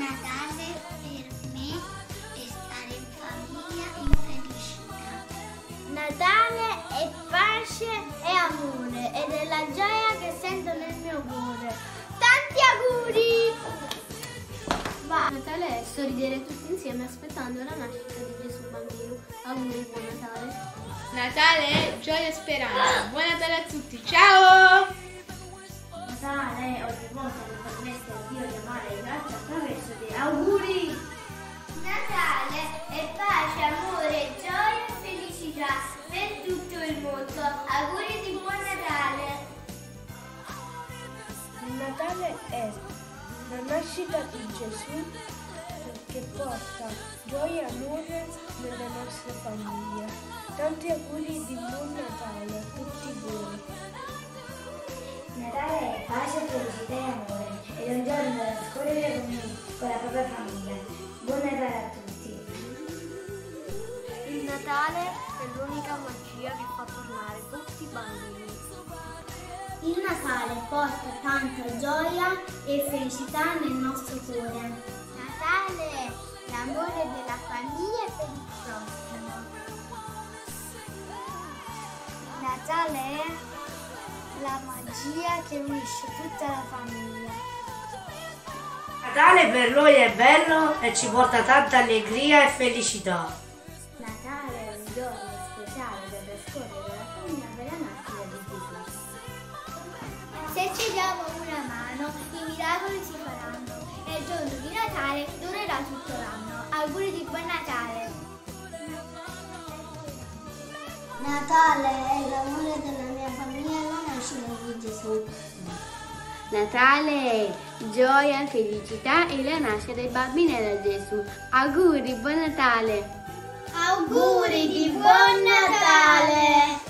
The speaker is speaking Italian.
Natale per me è stare in famiglia in felicità. Natale è pace e amore ed è la gioia che sento nel mio cuore. Tanti auguri! Va. Natale è sorridere tutti insieme aspettando la nascita di Gesù bambino. Auguri, buon Natale! Natale è gioia e speranza. Buon Natale a tutti, ciao! Natale è ogni volta che permette a Dio di amare e grazie attraverso te. Auguri! Natale è pace, amore, gioia e felicità per tutto il mondo. Auguri di buon Natale! Il Natale è la nascita di Gesù che porta gioia e amore nelle nostre famiglie. Tanti auguri di buon Natale a tutti voi. Natale è pace, felicità e amore ed è un giorno da trascorrere con la propria famiglia. Buon Natale a tutti! Il Natale è l'unica magia che fa tornare tutti i bambini. Il Natale porta tanta gioia e felicità nel nostro cuore. Natale è l'amore della famiglia per il prossimo. Natale è la magia che unisce tutta la famiglia. Natale per noi è bello e ci porta tanta allegria e felicità. Natale è un giorno speciale da trascorrere con la famiglia per la nascita di Gesù. Se ci diamo una mano, i miracoli si faranno e il giorno di Natale durerà tutto l'anno. Auguri di buon Natale! Natale è l'amore della mia famiglia e la nascita di Gesù. Natale è gioia, felicità e la nascita del bambino da Gesù. Auguri, buon Natale! Auguri di buon Natale!